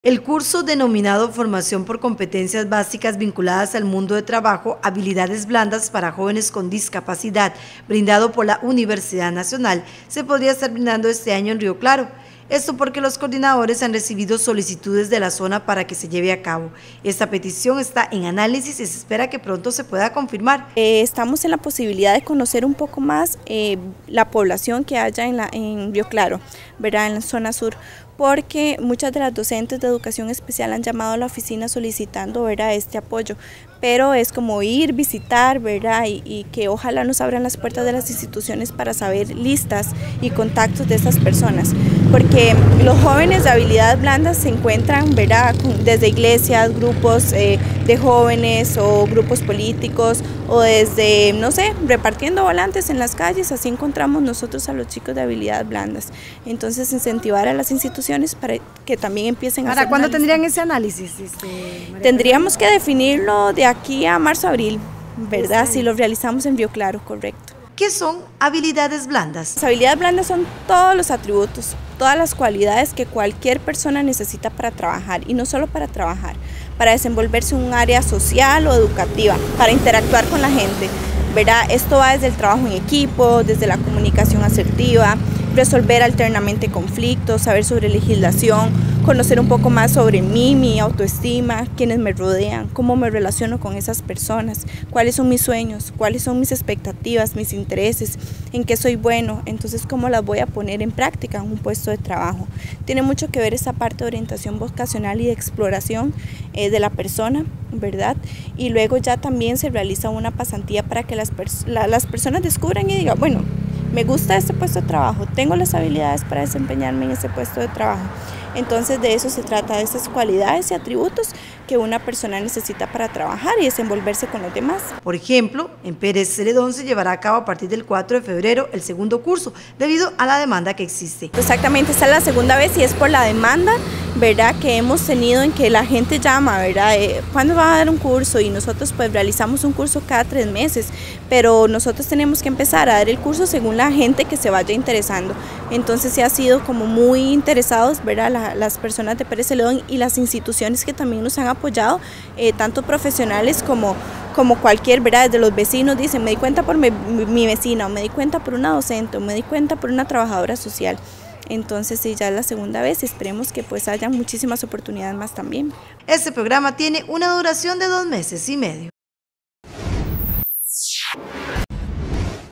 El curso denominado Formación por Competencias Básicas Vinculadas al Mundo de Trabajo, Habilidades Blandas para Jóvenes con Discapacidad, brindado por la Universidad Nacional, se podría estar brindando este año en Río Claro. Esto porque los coordinadores han recibido solicitudes de la zona para que se lleve a cabo. Esta petición está en análisis y se espera que pronto se pueda confirmar. Estamos en la posibilidad de conocer un poco más la población que haya en Río Claro, ¿verdad? En la zona sur, porque muchas de las docentes de educación especial han llamado a la oficina solicitando, ¿verdad?, este apoyo, pero es como ir, visitar, ¿verdad?, y que ojalá nos abran las puertas de las instituciones para saber listas y contactos de estas personas, porque los jóvenes de habilidades blandas se encuentran, ¿verdad?, desde iglesias, grupos de jóvenes o grupos políticos o desde, no sé, repartiendo volantes en las calles. Así encontramos nosotros a los chicos de habilidades blandas. Entonces, incentivar a las instituciones para que también empiecen a hacer. ¿Para cuándo tendrían ese análisis? Tendríamos que definirlo de aquí a marzo-abril, ¿verdad? Si lo realizamos en Río Claro, correcto. ¿Qué son habilidades blandas? Las habilidades blandas son todos los atributos, todas las cualidades que cualquier persona necesita para trabajar, y no solo para trabajar, para desenvolverse en un área social o educativa, para interactuar con la gente, ¿verdad? Esto va desde el trabajo en equipo, desde la comunicación asertiva, resolver alternamente conflictos, saber sobre legislación, conocer un poco más sobre mí, mi autoestima, quienes me rodean, cómo me relaciono con esas personas, cuáles son mis sueños, cuáles son mis expectativas, mis intereses, en qué soy bueno, entonces cómo las voy a poner en práctica en un puesto de trabajo. Tiene mucho que ver esa parte de orientación vocacional y de exploración de la persona, ¿verdad? Y luego ya también se realiza una pasantía para que las personas descubran y digan, bueno, me gusta este puesto de trabajo, tengo las habilidades para desempeñarme en ese puesto de trabajo. Entonces de eso se trata, de esas cualidades y atributos que una persona necesita para trabajar y desenvolverse con los demás. Por ejemplo, en Pérez Celedón se llevará a cabo a partir del 4 de febrero el segundo curso, debido a la demanda que existe. Exactamente, esta es la segunda vez y es por la demanda, ¿verdad?, que hemos tenido, en que la gente llama, ¿verdad?, ¿cuándo va a dar un curso? Y nosotros pues realizamos un curso cada 3 meses, pero nosotros tenemos que empezar a dar el curso según la gente que se vaya interesando. Entonces se ha sido como muy interesados, ¿verdad?, las personas de Pérez Celedón y las instituciones que también nos han apoyado, tanto profesionales como cualquier, ¿verdad?, desde los vecinos dicen, me di cuenta por mi vecina, o me di cuenta por una docente, o me di cuenta por una trabajadora social. Entonces sí, ya es la segunda vez, esperemos que pues haya muchísimas oportunidades más también. Este programa tiene una duración de 2 meses y medio.